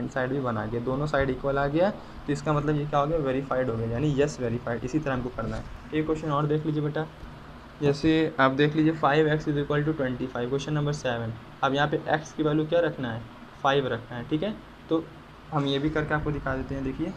Side भी 1 आ गया, दोनों साइड इक्वल आ गया, तो इसका मतलब ये क्या हो गया, वेरीफाइड हो गया, यानी यस वेरीफाइड। इसी तरह हमको करना है। एक क्वेश्चन और देख लीजिए बेटा, जैसे आप देख लीजिए 5x = 25, क्वेश्चन नंबर 7। अब यहाँ पे x की वैल्यू क्या रखना है, 5 रखना है, ठीक है। तो हम ये भी करके आपको दिखा देते हैं। देखिए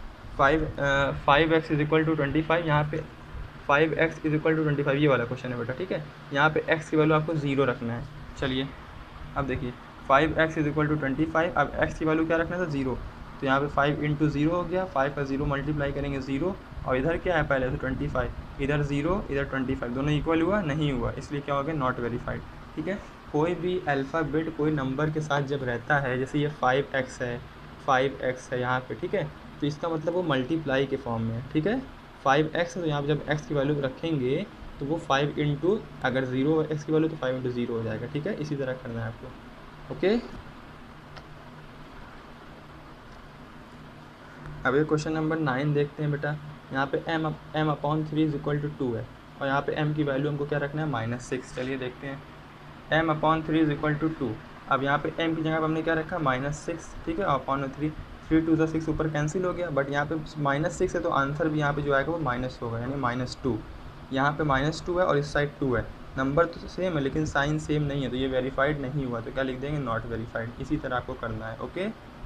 5x = 25, यहाँ पे 5x = 25 ये वाला क्वेश्चन है बेटा, ठीक है। यहाँ पे x की वैल्यू आपको 0 रखना है। चलिए अब देखिए 5x = 25, अब x की वैल्यू क्या रखना था, 0। तो यहाँ पे 5 × 0 हो गया, 5 का 0 मल्टीप्लाई करेंगे 0, और इधर क्या है पहले से 25, इधर 0 इधर 25, दोनों इक्वल हुआ, नहीं हुआ, इसलिए क्या हो गया, नॉट वेरीफाइड, ठीक है। कोई भी अल्फ़ाबेट कोई नंबर के साथ जब रहता है, जैसे ये 5x है, 5x है यहाँ पे, ठीक है, तो इसका मतलब वो मल्टीप्लाई के फॉर्म में है, ठीक है। 5x है तो यहाँ पर जब x की वैल्यू रखेंगे तो वो 5 × अगर 0 x की वैल्यू तो 5 × 0 हो जाएगा, ठीक है। इसी तरह करना है आपको, ओके। अब ये क्वेश्चन नंबर 9 देखते हैं बेटा। यहाँ पे m/3 = 2 है, और यहाँ पे m की वैल्यू हमको क्या रखना है, -6। चलिए देखते हैं, m/3 = 2। अब यहाँ पे m की जगह पर हमने क्या रखा, -6, ठीक है, अपॉन 3, 3 2 6 ऊपर कैंसिल हो गया, बट यहाँ पे -6 है तो आंसर भी यहाँ पे जो आएगा वो माइनस होगा, यानी -2। यहाँ पे -2 है और इस साइड 2 है, नंबर तो सेम है लेकिन साइन सेम नहीं है, तो ये वेरीफाइड नहीं हुआ, तो क्या लिख देंगे, नॉट वेरीफाइड। इसी तरह आपको करना है, ओके।